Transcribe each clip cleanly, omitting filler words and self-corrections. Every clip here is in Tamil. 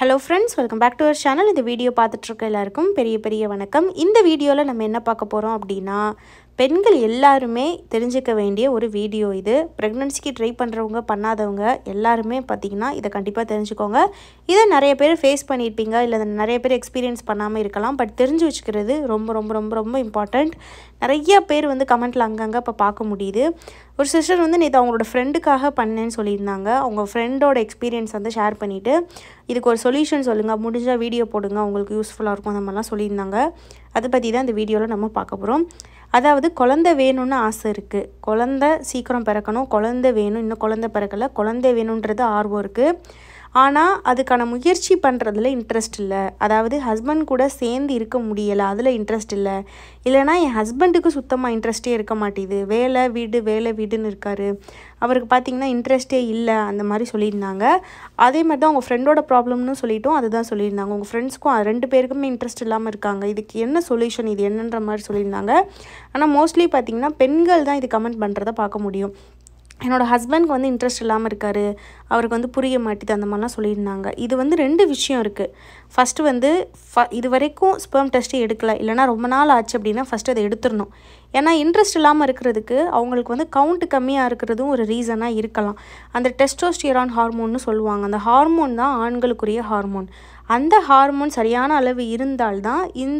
Hello friends, welcome back to our channel. இந்த வீடியோ பார்த்துட்டு இருக்க எல்லாருக்கும் பெரிய வணக்கம். இந்த வீடியோல நம்ம என்ன பார்க்க போறோம் அப்படினா பெண்கள் எல்லாருமே தெரிஞ்சுக்க வேண்டிய ஒரு வீடியோ இது. பிரெக்னன்சிக்கு ட்ரை பண்றவங்க பண்ணாதவங்க எல்லாரும் பாத்தீங்கன்னா இத கண்டிப்பா தெரிஞ்சுக்கோங்க. இத நிறைய பேர் ஃபேஸ் பண்ணிருப்பீங்க இல்ல நிறைய பேர் எக்ஸ்பீரியன்ஸ் பண்ணாம இருக்கலாம். பட் தெரிஞ்சு வச்சுக்கிறது ரொம்ப இம்பார்ட்டன்ட். நிறைய பேர் வந்து கமெண்ட்ல அங்கங்க இப்ப பார்க்க முடியுது. ஒரு சிஸ்டர் வந்து நேத்து அவங்களோட ஃப்ரெண்டுக்காக பண்ணேன்னு சொல்லியிருந்தாங்க. அவங்க ஃப்ரெண்டோட எக்ஸ்பீரியன்ஸ் வந்து ஷேர் பண்ணிட்டு இதுக்கு ஒரு சொல்யூஷன் சொல்லுங்க, முடிஞ்சா வீடியோ போடுங்க, உங்களுக்கு யூஸ்ஃபுல்லா இருக்கும் அந்த மாதிரிலாம் சொல்லியிருந்தாங்க. அதை பத்தி தான் இந்த வீடியோல நம்ம பார்க்க போறோம். அதாவது குழந்தை வேணும்னு ஆசை இருக்கு, குழந்தை சீக்கிரம் பிறக்கணும், குழந்தை வேணும், இன்னும் குழந்தை பிறக்கல, குழந்தை வேணும்ன்றது ஆர்வம் இருக்கு. ஆனால் அதுக்கான முயற்சி பண்ணுறதுல இன்ட்ரெஸ்ட் இல்லை. அதாவது ஹஸ்பண்ட் கூட சேர்ந்து இருக்க முடியலை, அதில் இன்ட்ரெஸ்ட் இல்லை. இல்லைனா என் ஹஸ்பண்டுக்கு சுத்தமாக இன்ட்ரெஸ்ட்டே இருக்க மாட்டேது, வேலை வீடுன்னு இருக்கார், அவருக்கு பார்த்திங்கன்னா இன்ட்ரெஸ்ட்டே இல்லை அந்த மாதிரி சொல்லியிருந்தாங்க. அதே மாதிரி தான் உங்கள் ஃப்ரெண்டோட ப்ராப்ளம்னு சொல்லிட்டோம், அதுதான் சொல்லியிருந்தாங்க. உங்கள் ஃப்ரெண்ட்ஸ்க்கும் ரெண்டு பேருக்குமே இன்ட்ரெஸ்ட் இல்லாமல் இருக்காங்க, இதுக்கு என்ன சொல்யூஷன், இது என்னன்ற மாதிரி சொல்லியிருந்தாங்க. ஆனால் மோஸ்ட்லி பார்த்திங்கன்னா பெண்கள் தான் இது கமெண்ட் பண்ணுறதை பார்க்க முடியும். என்னோடய ஹஸ்பண்ட்க்கு வந்து இன்ட்ரெஸ்ட் இல்லாமல் இருக்கார், அவருக்கு வந்து புரிய மாட்டேது அந்த மாதிரிலாம் சொல்லியிருந்தாங்க. இது வந்து ரெண்டு விஷயம் இருக்குது. ஃபஸ்ட்டு வந்து இது வரைக்கும் ஸ்பெர்ம் டெஸ்ட்டே எடுக்கலை, இல்லைனா ரொம்ப நாள் ஆச்சு அப்படின்னா ஃபஸ்ட்டு அதை எடுத்துடணும். ஏன்னா இன்ட்ரெஸ்ட் இல்லாமல் இருக்கிறதுக்கு அவங்களுக்கு வந்து கவுண்ட் கம்மியாக இருக்கிறதும் ஒரு ரீசனாக இருக்கலாம். அந்த டெஸ்டோஸ்டிரான் ஹார்மோன்னு சொல்லுவாங்க, அந்த ஹார்மோன் தான் ஆண்களுக்குரிய ஹார்மோன். அந்த ஹார்மோன் சரியான அளவு இருந்தால்தான்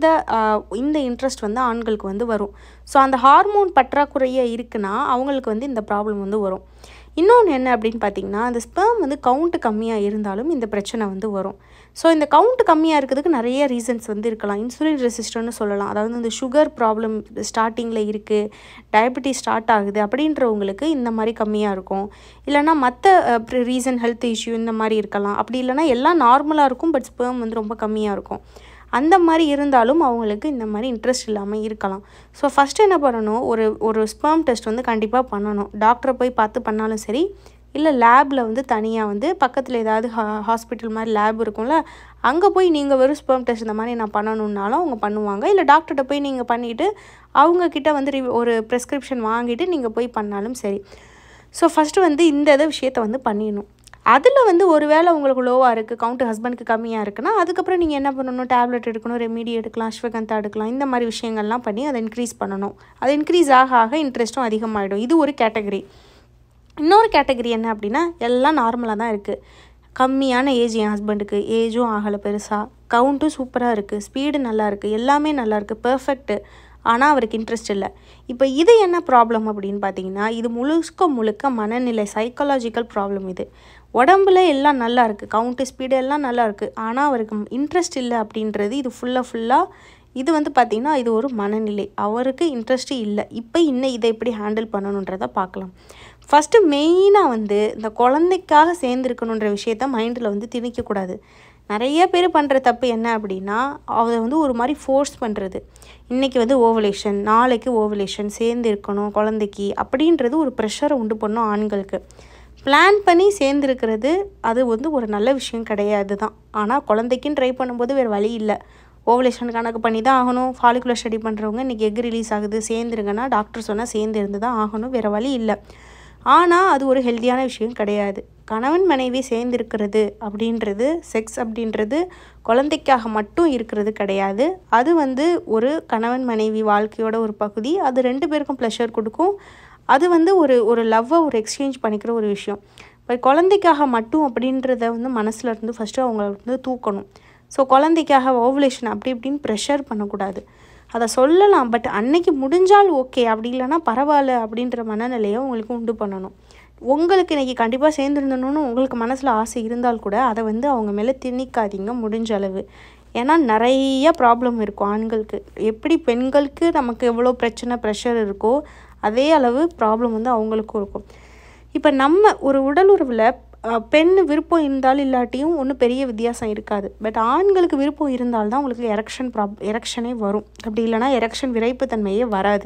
இந்த இன்ட்ரெஸ்ட் வந்து ஆண்களுக்கு வந்து வரும். ஸோ அந்த ஹார்மோன் பற்றாக்குறையாக இருக்குன்னா அவங்களுக்கு வந்து இந்த ப்ராப்ளம் வந்து வரும். இன்னொன்று என்ன அப்படின்னு பார்த்தீங்கன்னா, அந்த ஸ்பெர்ம் வந்து கவுண்ட் கம்மியாக இருந்தாலும் இந்த பிரச்சனை வந்து வரும். ஸோ இந்த கவுண்ட் கம்மியாக இருக்கிறதுக்கு நிறைய ரீசன்ஸ் வந்து இருக்கலாம். இன்சுலின் ரெசிஸ்டன்ட்னு சொல்லலாம், அதாவது இந்த சுகர் ப்ராப்ளம் ஸ்டார்டிங்கில் இருக்குது, டயபெட்டிஸ் ஸ்டார்ட் ஆகுது அப்படின்றவங்களுக்கு இந்த மாதிரி கம்மியாக இருக்கும். இல்லைனா மற்ற ரீசன் ஹெல்த் இஷ்யூ இந்த மாதிரி இருக்கலாம். அப்படி இல்லைனா எல்லாம் நார்மலாக இருக்கும், பட் ஸ்பெர்ம் வந்து ரொம்ப கம்மியாக இருக்கும். அந்த மாதிரி இருந்தாலும் அவங்களுக்கு இந்த மாதிரி இன்ட்ரெஸ்ட் இல்லாமல் இருக்கலாம். ஸோ ஃபஸ்ட்டு என்ன பண்ணணும், ஒரு ஸ்பெர்ம் டெஸ்ட் வந்து கண்டிப்பாக பண்ணணும். டாக்டரை போய் பார்த்து பண்ணாலும் சரி, இல்லை லேபில் வந்து தனியாக வந்து பக்கத்தில் ஏதாவது ஹாஸ்பிட்டல் மாதிரி லேப் இருக்கும்ல, அங்கே போய் நீங்கள் வெறும் ஸ்பெர்ம் டெஸ்ட் இந்த மாதிரி நான் பண்ணணுன்னாலும் அவங்க பண்ணுவாங்க. இல்லை டாக்டர்கிட்ட போய் நீங்கள் பண்ணிவிட்டு அவங்கக்கிட்ட வந்து ஒரு ப்ரெஸ்கிரிப்ஷன் வாங்கிட்டு நீங்கள் போய் பண்ணாலும் சரி. ஸோ ஃபஸ்ட்டு வந்து இந்த விஷயத்தை வந்து பண்ணிடணும். அதில் வந்து ஒரு வேளை உங்களுக்கு லோவாக இருக்குது, கவுண்ட் ஹஸ்பண்டுக்கு கம்மியாக இருக்குன்னா அதுக்கப்புறம் நீங்கள் என்ன பண்ணணும், டேப்லெட் எடுக்கணும், ரெமிடி எடுக்கலாம், அஸ்வகந்தா எடுக்கலாம், இந்த மாதிரி விஷயங்கள்லாம் பண்ணி அதை இன்க்ரீஸ் பண்ணணும். அது இன்க்ரீஸ் ஆக இன்ட்ரெஸ்ட்டும் அதிகமாகிடும். இது ஒரு கேட்டகரி. இன்னொரு கேட்டகரி என்ன அப்படின்னா, எல்லாம் நார்மலாக தான் இருக்குது, கம்மியான ஏஜ், என் ஹஸ்பண்டுக்கு ஏஜும் ஆகலை பெருசாக, கவுண்ட்டும் சூப்பராக இருக்குது, ஸ்பீடு நல்லா இருக்குது, எல்லாமே நல்லா இருக்குது, பெர்ஃபெக்ட்டு, ஆனால் அவருக்கு இன்ட்ரெஸ்ட் இல்லை. இப்போ இது என்ன ப்ராப்ளம் அப்படின்னு பார்த்தீங்கன்னா, இது முழுக்க மனநிலை, சைக்காலஜிக்கல் ப்ராப்ளம். இது உடம்புல எல்லாம் நல்லா இருக்குது, கவுண்ட்டு ஸ்பீடு எல்லாம் நல்லா இருக்குது, ஆனால் அவருக்கு இன்ட்ரெஸ்ட் இல்லை அப்படின்றது இது ஃபுல்லாக இது வந்து பார்த்திங்கன்னா இது ஒரு மனநிலை, அவருக்கு இன்ட்ரெஸ்ட்டு இல்லை. இப்போ இதை எப்படி ஹேண்டில் பண்ணணுன்றதை பார்க்கலாம். ஃபஸ்ட்டு மெயினாக வந்து இந்த குழந்தைக்காக சேர்ந்துருக்கணுன்ற விஷயத்த மைண்டில் வந்து திணிக்கக்கூடாது. நிறைய பேர் பண்ணுற தப்பு என்ன அப்படின்னா, அதை வந்து ஒரு மாதிரி ஃபோர்ஸ் பண்ணுறது. இன்றைக்கி வந்து ஓவலேஷன், நாளைக்கு ஓவலேஷன், சேர்ந்து இருக்கணும் குழந்தைக்கு அப்படின்றது ஒரு ப்ரெஷரை உண்டு பண்ணும் ஆண்களுக்கு. பிளான் பண்ணி சேர்ந்துருக்கிறது அது வந்து ஒரு நல்ல விஷயம் கிடையாது தான். ஆனால் குழந்தைக்குன்னு ட்ரை பண்ணும்போது வேறு வழி இல்லை, ஓவலேஷன் கணக்கு பண்ணி தான் ஆகணும். ஃபாலிகுலர் ஸ்டடி பண்ணுறவங்க இன்றைக்கி எக் ரிலீஸ் ஆகுது, சேர்ந்துருங்கன்னா டாக்டர் சொன்னால் சேர்ந்து இருந்து தான் ஆகணும், வேறு வழி இல்லை. ஆனால் அது ஒரு ஹெல்த்தியான விஷயம் கிடையாது. கணவன் மனைவி சேர்ந்துருக்கிறது அப்படின்றது, செக்ஸ் அப்படின்றது குழந்தைக்காக மட்டும் இருக்கிறது கிடையாது. அது வந்து ஒரு கணவன் மனைவி வாழ்க்கையோட ஒரு பகுதி. அது ரெண்டு பேருக்கும் ப்ளஷர் கொடுக்கும். அது வந்து ஒரு லவ்வை ஒரு எக்ஸ்சேஞ்ச் பண்ணிக்கிற ஒரு விஷயம். இப்போ குழந்தைக்காக மட்டும் அப்படின்றத வந்து மனசில் இருந்து ஃபஸ்ட்டு அவங்க வந்து தூக்கணும். ஸோ குழந்தைக்காக ஓவலேஷன் அப்படி இப்படின்னு ப்ரெஷர் பண்ணக்கூடாது. அதை சொல்லலாம், பட் அன்னைக்கு முடிஞ்சால் ஓகே, அப்படி இல்லைனா பரவாயில்ல அப்படின்ற மனநிலையை உங்களுக்கு உண்டு பண்ணணும். உங்களுக்கு இன்றைக்கி கண்டிப்பாக சேர்ந்துருந்தணும்னு உங்களுக்கு மனசில் ஆசை இருந்தால் கூட அதை வந்து அவங்க மேலே திணிக்காதீங்க முடிஞ்ச அளவு. ஏன்னா நிறைய ப்ராப்ளம் இருக்கும் ஆண்களுக்கு. எப்படி பெண்களுக்கு நமக்கு எவ்வளோ ப்ரெஷர் இருக்கோ அதே அளவு ப்ராப்ளம் வந்து அவங்களுக்கும் இருக்கும். இப்போ நம்ம ஒரு உடல் உறவில் பெண் விருப்பம் இருந்தாலும் இல்லாட்டியும் ஒன்றும் பெரிய வித்தியாசம் இருக்காது. பட் ஆண்களுக்கு விருப்பம் இருந்தால்தான் உங்களுக்கு எரெக்ஷனே வரும், அப்படி இல்லைனா எரெக்ஷன் விரைப்புத்தன்மையே வராது.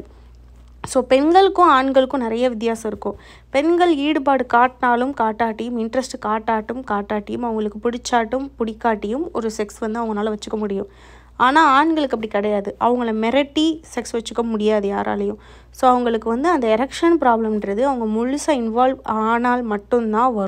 ஸோ பெண்களுக்கும் ஆண்களுக்கும் நிறைய வித்தியாசம் இருக்கும். பெண்கள் ஈடுபாடு காட்டினாலும் காட்டாட்டியும், இன்ட்ரெஸ்ட் காட்டாட்டியும், அவங்களுக்கு பிடிச்சாட்டும் பிடிக்காட்டியும் ஒரு செக்ஸ் வந்து அவங்களால வச்சுக்க முடியும். ஆனால் ஆண்களுக்கு அப்படி கிடையாது, அவங்கள மிரட்டி செக்ஸ் வச்சுக்க முடியாது யாராலையும். ஸோ அவங்களுக்கு வந்து அந்த எரெக்ஷன் ப்ராப்ளம்ன்றது அவங்க முழுசாக இன்வால்வ் ஆனால் மட்டும்தான் வரும்.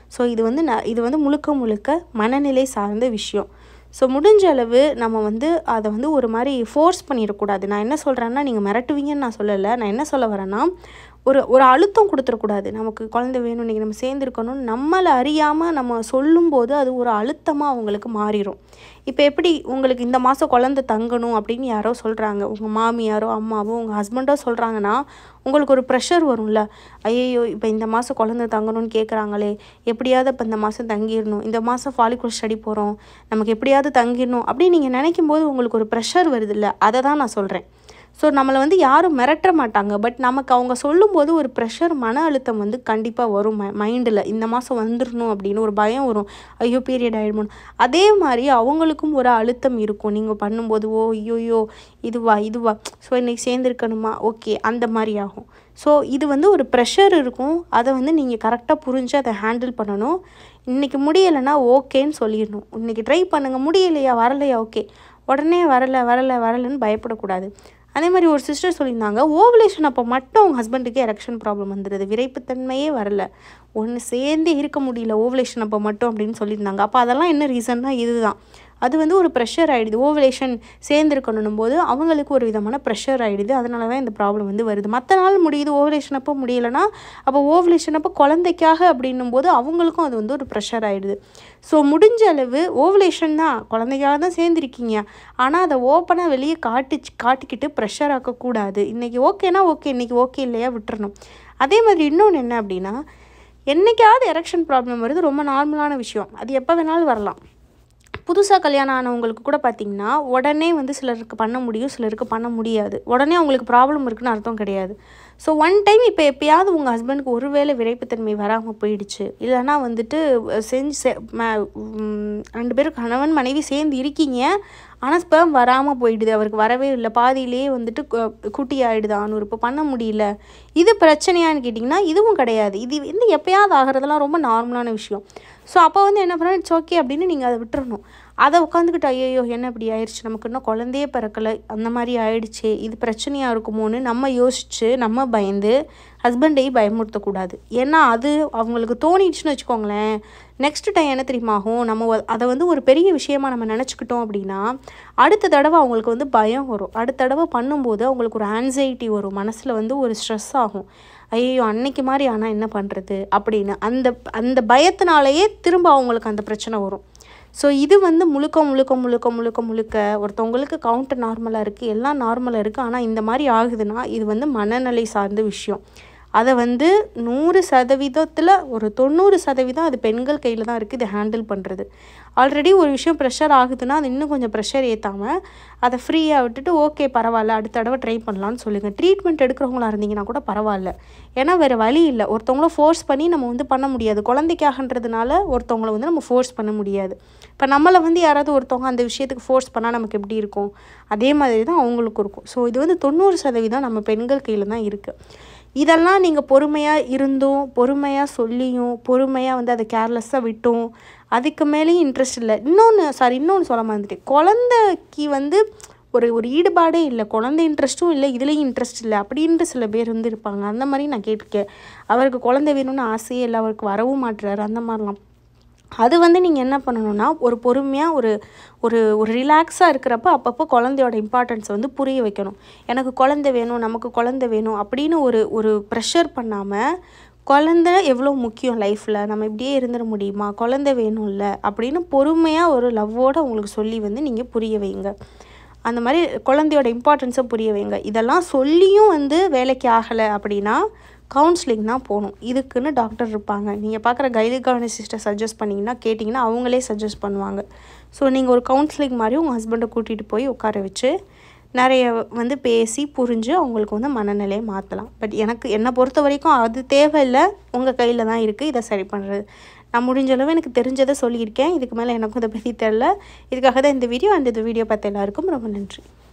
ஸோ இது வந்து முழுக்க முழுக்க மனநிலை சார்ந்த விஷயம். ஸோ முடிஞ்ச அளவு நம்ம வந்து அதை வந்து ஒரு மாதிரி ஃபோர்ஸ் பண்ணிடக்கூடாது. நான் என்ன சொல்கிறேன்னா, நீங்கள் மிரட்டுவீங்கன்னு நான் சொல்லலை. நான் என்ன சொல்ல வரேன்னா, ஒரு அழுத்தம் கொடுத்துடக்கூடாது. நமக்கு குழந்தை வேணும், இன்றைக்கி நம்ம சேர்ந்துருக்கணும்னு நம்மளை அறியாமல் நம்ம சொல்லும்போது அது ஒரு அழுத்தமாக அவங்களுக்கு மாறிடும். இப்போ எப்படி உங்களுக்கு இந்த மாதம் குழந்தை தங்கணும் அப்படின்னு யாரோ சொல்கிறாங்க, உங்கள் மாமியாரோ அம்மாவோ உங்கள் ஹஸ்பண்டோ சொல்கிறாங்கன்னா உங்களுக்கு ஒரு ப்ரெஷர் வரும்ல. ஐயையோ இப்போ இந்த மாதம் குழந்தை தங்கணும்னு கேட்குறாங்களே, எப்படியாவது இப்போ இந்த மாதம் தங்கிடணும், இந்த மாதம் ஃபாலிகுலர் ஸ்டடி போகிறோம், நமக்கு எப்படியாவது தங்கிடணும் அப்படின்னு நீங்கள் நினைக்கும் போது உங்களுக்கு ஒரு ப்ரெஷர் வருதுல்ல, அதை தான் நான் சொல்கிறேன். ஸோ நம்மளை வந்து யாரும் மிரட்ட மாட்டாங்க. பட் நமக்கு அவங்க சொல்லும்போது ஒரு ப்ரெஷர், மன அழுத்தம் வந்து கண்டிப்பாக வரும் மைண்டில். இந்த மாதம் வந்துடணும் அப்படின்னு ஒரு பயம் வரும். ஐயோ பீரியட் ஆகிடுமோன்னு. அதே மாதிரி அவங்களுக்கும் ஒரு அழுத்தம் இருக்கும். நீங்கள் பண்ணும்போது ஓ ஐயோயோ இதுவா ஸோ இன்றைக்கி சேர்ந்துருக்கணுமா, ஓகே அந்த மாதிரி ஆகும். ஸோ இது வந்து ஒரு ப்ரெஷர் இருக்கும். அதை வந்து நீங்கள் கரெக்டாக புரிஞ்சு அதை ஹேண்டில் பண்ணணும். இன்றைக்கி முடியலைன்னா ஓகேன்னு சொல்லிடணும். இன்றைக்கி ட்ரை பண்ணுங்கள், முடியலையா வரலையா ஓகே, உடனே வரலைன்னு பயப்படக்கூடாது. அதே மாதிரி ஒரு சிஸ்டர் சொல்லியிருந்தாங்க, ஓவலேஷன் அப்போ மட்டும் அவங்க ஹஸ்பண்டுக்கு எரெக்ஷன் ப்ராப்ளம் வந்துடுது, விரைப்புத்தன்மையே வரலை, ஒன்று சேர்ந்தே இருக்க முடியல ஓவலேஷன் அப்போ மட்டும் அப்படின்னு சொல்லியிருந்தாங்க. அப்போ அதெல்லாம் என்ன ரீசன்னா இதுதான். அது வந்து ஒரு ப்ரெஷர் ஆகிடுது. ஓவலேஷன் சேர்ந்துருக்கணும் போது அவங்களுக்கு ஒரு விதமான ப்ரெஷர் ஆகிடுது. அதனால தான் இந்த ப்ராப்ளம் வந்து வருது. மற்ற நாள் முடியுது, ஓவலேஷன் அப்போ முடியலைன்னா அப்போ ஓவலேஷன் அப்போ குழந்தைக்காக அப்படின்னும் போது அவங்களுக்கும் அது வந்து ஒரு ப்ரெஷர் ஆகிடுது. ஸோ முடிஞ்ச அளவு ஓவலேஷன் தான், குழந்தைக்காக தான் சேர்ந்துருக்கீங்க, ஆனால் அதை ஓப்பனாக வெளியே காட்டிக்கிட்டு ப்ரெஷர் ஆக்கக்கூடாது. இன்றைக்கி ஓகேனா ஓகே, இன்றைக்கி ஓகே இல்லையா விட்டுறணும். அதே மாதிரி இன்னொன்று என்ன அப்படின்னா, என்றைக்காவது எரெக்ஷன் ப்ராப்ளம் வருது, ரொம்ப நார்மலான விஷயம், அது எப்போ வேணாலும் வரலாம். புதுசாக கல்யாணம் ஆனவங்களுக்கு கூட பார்த்திங்கன்னா உடனே வந்து சிலருக்கு பண்ண முடியும், சிலருக்கு பண்ண முடியாது. உடனே அவங்களுக்கு ப்ராப்ளம் இருக்குன்னு அர்த்தம் கிடையாது. ஸோ ஒன் டைம் இப்போ எப்போயாவது உங்கள் ஹஸ்பண்டுக்கு ஒருவேளை விரைப்புத்தன்மை வராமல் போயிடுச்சு, இல்லைனா வந்துட்டு ரெண்டு பேரும் கணவன் மனைவி சேர்ந்து இருக்கீங்க, ஆனால் ஸ்பெர்ம் வராமல் போயிடுது, அவருக்கு வரவே இல்லை, பாதியிலேயே வந்துட்டு குட்டி ஆகிடுது, இப்போ பண்ண முடியல, இது பிரச்சனையான்னு கேட்டிங்கன்னா இதுவும் கிடையாது. இது வந்து எப்போயாவது ஆகிறதெல்லாம் ரொம்ப நார்மலான விஷயம். ஸோ அப்போ வந்து என்ன பண்ணால் இட்ஸ் ஓகே அப்படின்னு நீங்கள் அதை விட்டுறணும். அதை உட்காந்துக்கிட்டு ஐயோ என்ன இப்படி ஆயிடுச்சு, நமக்கு இன்னும் குழந்தையே பிறக்கலை, அந்த மாதிரி ஆயிடுச்சு, இது பிரச்சனையாக இருக்குமோன்னு நம்ம யோசித்து நம்ம பயந்து ஹஸ்பண்டையும் பயமுறுத்தக்கூடாது. ஏன்னா அது அவங்களுக்கு தோணிடுச்சுன்னு வச்சுக்கோங்களேன், நெக்ஸ்ட் டைம் என்ன தெரியுமா ஆகும், நம்ம அதை வந்து ஒரு பெரிய விஷயமாக நம்ம நினச்சிக்கிட்டோம் அப்படின்னா அடுத்த தடவை அவங்களுக்கு வந்து பயம் வரும். அடுத்த தடவை பண்ணும்போது அவங்களுக்கு ஒரு ஆன்சைட்டி வரும், மனசில் வந்து ஒரு ஸ்ட்ரெஸ் ஆகும். ஐயோ அன்னைக்கு மாதிரி ஆனால் என்ன பண்ணுறது அப்படின்னு அந்த பயத்தினாலேயே திரும்ப அவங்களுக்கு அந்த பிரச்சனை வரும். ஸோ இது வந்து முழுக்க ஒருத்தவங்களுக்கு கவுண்ட் நார்மலாக இருக்குது, எல்லாம் நார்மலாக இருக்குது, ஆனால் இந்த மாதிரி ஆகுதுன்னா இது வந்து மனநிலை சார்ந்த விஷயம். அதை வந்து 100% ஒரு 90% அது பெண்கள் கையில் தான் இருக்குது இதை ஹேண்டில் பண்ணுறது. ஆல்ரெடி ஒரு விஷயம் ப்ரெஷர் ஆகுதுன்னா அது இன்னும் கொஞ்சம் ப்ரெஷர் ஏற்றாமல் அதை ஃப்ரீயாக விட்டுட்டு ஓகே பரவாயில்ல அடுத்த தடவை ட்ரை பண்ணலான்னு சொல்லுங்கள். ட்ரீட்மெண்ட் எடுக்கிறவங்களா இருந்தீங்கன்னா கூட பரவாயில்ல, ஏன்னா வேறு வழி இல்லை. ஒருத்தவங்கள ஃபோர்ஸ் பண்ணி நம்ம வந்து பண்ண முடியாது, குழந்தைக்காகன்றதுனால ஒருத்தவங்கள வந்து நம்ம ஃபோர்ஸ் பண்ண முடியாது. இப்போ நம்மளை வந்து யாராவது ஒருத்தவங்க அந்த விஷயத்துக்கு ஃபோர்ஸ் பண்ணால் நமக்கு எப்படி இருக்கும், அதே மாதிரி தான் அவங்களுக்கும் இருக்கும். ஸோ இது வந்து 90% நம்ம பெண்கள் கையில் தான் இருக்குது. இதெல்லாம் நீங்கள் பொறுமையாக இருந்தும், பொறுமையாக சொல்லியும், பொறுமையாக வந்து அதை கேர்லெஸ்ஸாக விட்டும், அதுக்கு மேலேயும் இன்ட்ரெஸ்ட் இல்லை. இன்னொன்று சொல்ல மறந்துட்டேன், குழந்தைக்கு வந்து ஒரு ஈடுபாடே இல்லை, குழந்தை இன்ட்ரெஸ்ட்டும் இல்லை, இதுலேயும் இன்ட்ரெஸ்ட் இல்லை அப்படின்ட்டு சில பேர் வந்து இருப்பாங்க. அந்த மாதிரி நான் கேட்டிருக்கேன். அவருக்கு குழந்தை வேணும்னு ஆசையே இல்லை, அவருக்கு வரவும் மாட்டுறாரு, அந்த மாதிரிலாம். அது வந்து நீங்கள் என்ன பண்ணணுன்னா ஒரு பொறுமையாக ஒரு ரிலாக்ஸாக இருக்கிறப்ப அப்பப்போ குழந்தையோட இம்பார்ட்டன்ஸ் வந்து புரிய வைக்கணும். எனக்கு குழந்தை வேணும், நமக்கு குழந்தை வேணும் அப்படின்னு ஒரு ப்ரெஷர் பண்ணாமல், குழந்தை எவ்வளோ முக்கியம் லைஃப்பில், நம்ம இப்படியே இருந்துட முடியுமா, குழந்தை வேணும்ல அப்படின்னு பொறுமையாக ஒரு லவ்வோடு அவங்களுக்கு சொல்லி வந்து நீங்கள் புரிய வைங்க. அந்த மாதிரி குழந்தையோட இம்பார்ட்டன்ஸை புரிய வைங்க. இதெல்லாம் சொல்லியும் வந்து வேலைக்கு ஆகலை அப்படின்னா கவுன்சிலிங் தான் போகணும். இதுக்குன்னு டாக்டர் இருப்பாங்க. நீங்கள் பார்க்குற கைனகாலஜிஸ்ட்டை சஜஸ்ட் பண்ணிங்கன்னா கேட்டிங்கன்னா அவங்களே சஜஸ்ட் பண்ணுவாங்க. ஸோ நீங்கள் ஒரு கவுன்சிலிங் மாதிரி உங்கள் ஹஸ்பண்டை கூட்டிகிட்டு போய் உட்கார வச்சு நிறைய வந்து பேசி புரிஞ்சு அவங்களுக்கு வந்து மனநிலையை மாற்றலாம். பட் என்னை பொறுத்த வரைக்கும் அது தேவையில்லை, உங்கள் கையில் தான் இருக்குது இதை சரி பண்ணுறது. நான் முடிஞ்சளவு எனக்கு தெரிஞ்சதை சொல்லியிருக்கேன். இதுக்கு மேலே எனக்கும் இதை பற்றி தெரில. இதுக்காக தான் இந்த வீடியோ. இந்த வீடியோ பார்த்த எல்லாருக்கும் ரொம்ப நன்றி.